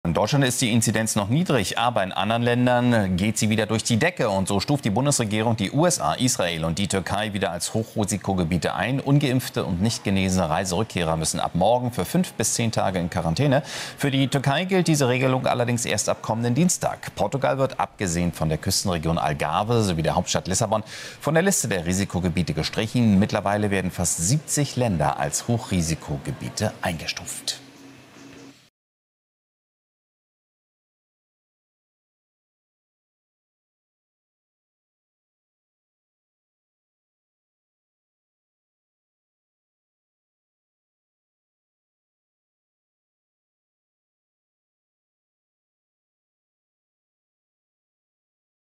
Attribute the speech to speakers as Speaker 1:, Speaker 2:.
Speaker 1: In Deutschland ist die Inzidenz noch niedrig, aber in anderen Ländern geht sie wieder durch die Decke. Und so stuft die Bundesregierung die USA, Israel und die Türkei wieder als Hochrisikogebiete ein. Ungeimpfte und nicht genesene Reiserückkehrer müssen ab morgen für 5 bis 10 Tage in Quarantäne. Für die Türkei gilt diese Regelung allerdings erst ab kommenden Dienstag. Portugal wird abgesehen von der Küstenregion Algarve sowie der Hauptstadt Lissabon von der Liste der Risikogebiete gestrichen. Mittlerweile werden fast 70 Länder als Hochrisikogebiete eingestuft.